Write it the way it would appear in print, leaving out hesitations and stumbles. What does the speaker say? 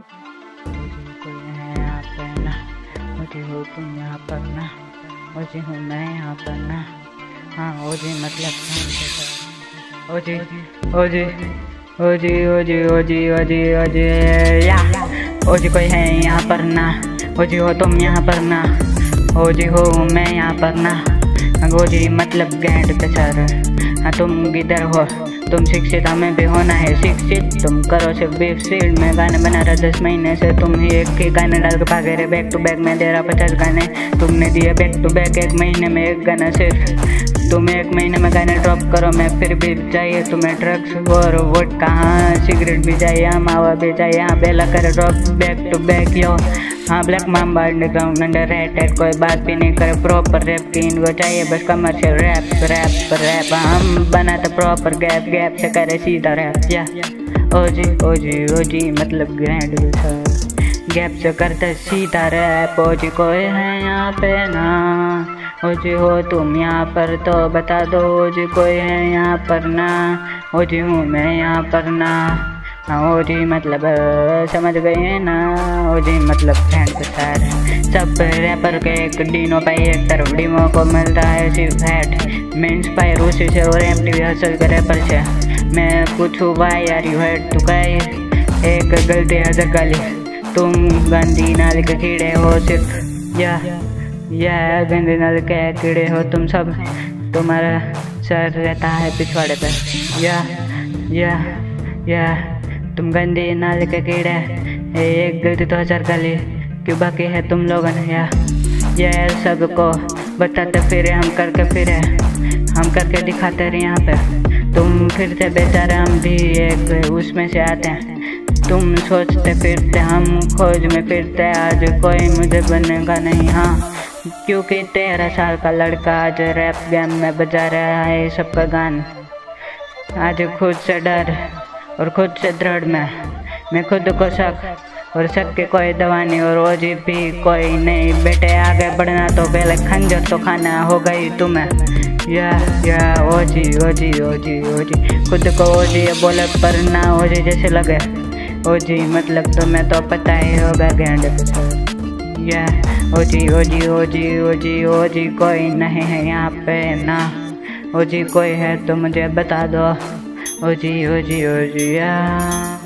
कोई है यहाँ पे ना, मुझे हो तुम यहाँ पर ना, मुझे हूँ मैं यहाँ पर ना। हाँ ओजी मतलब ओजी ओजी ओजी ओजी ओजी ओजी ओजी या ओजी कोई है यहाँ पर ना, ओजी हो तुम यहाँ पर ना, ओजी हो मैं यहाँ पर ना। ओजी मतलब गैंड पे सर। हाँ तुम किधर हो, तुम शिक्षित, हमें भी होना है शिक्षित। तुम करो सिर्फ बीफ सीड में गाने बना रहा 10 महीने से, तुम ही एक ही गाने डाल के भागे रहे बैक टू बैक। मैं दे रहा 50 गाने, तुमने दिए बैक टू बैक। 1 महीने में 1 गाना सिर्फ, तुम 1 महीने में गाने ड्रॉप करो। मैं फिर भी चाहिए तुम्हें ड्रग्स और वोट, कहाँ सिगरेट भी चाहिए, मावा भी चाहिए। यहाँ बेला करे drop back to back yo. हाँ ब्लैक माम्बा अंडरग्राउंड अंडररेटेड, कोई बात भी नहीं करे प्रॉपर रैप की। इनको चाहिए बस कमर्शियल रैप रैप रैप। हम बनाते प्रॉपर गैप गैप से करे सीधा रैप या ओजी ओजी ओजी मतलब ग्रैंड गैप से करते सीधा रैप। ओजी कोई है यहाँ पे ना, ओजी हो तुम यहाँ पर तो बता दो। ओजी कोई है यहाँ पर ना, ओजी हूँ मैं यहाँ पर ना। ओजी मतलब समझ गए ना, ओजी मतलब फ्रेंड के साथ। सब रैपर के एक डीनो पे एक तरफ डीमो को मिलता है सिर्फ हेड। मैं इंस्पायर उसी से और MTV हसल के रैपर से। मैं पूछूँ वाई आर यू हेड, तू कहे एक गलती हजर गाली। तुम गंदी नाल के कीड़े हो सिर्फ या गंदी नाल के कीड़े हो तुम सब। तुम्हारा सर रहता है पिछवाड़े पे या तुम गंदी नाले के कीड़े। एक गलती तो हज़ार गाली, क्यों बाकी है तुम लोगों ने या सबको बताते फिरे। हम करके फिरे, हम करके दिखाते रहे यहाँ पे। तुम फिर से बेचारे, हम भी एक उसमें से आते हैं। तुम सोचते फिरते, हम खोज में फिरते। आज कोई मुझे बनेगा नहीं हाँ, क्योंकि 13 साल का लड़का आज रैप गेम में बजा रहा है सबका गान। आज खुद से डर और खुद से दृढ़ मैं खुद को शक और शक के कोई दवा नहीं। और ओजी भी कोई नहीं बेटे, आगे बढ़ना तो पहले खंजर तो खाना हो गई तुम्हें या ओजी ओजी ओजी ओजी। खुद को ओजी बोले पर ना ओजी जैसे लगे। ओजी मतलब तुम्हें तो पता ही होगा गैंड या ओजी ओजी ओजी ओजी ओजी कोई नहीं है यहाँ पे ना, ओजी कोई है तो मुझे बता दो। ओजी ओजी ओजी या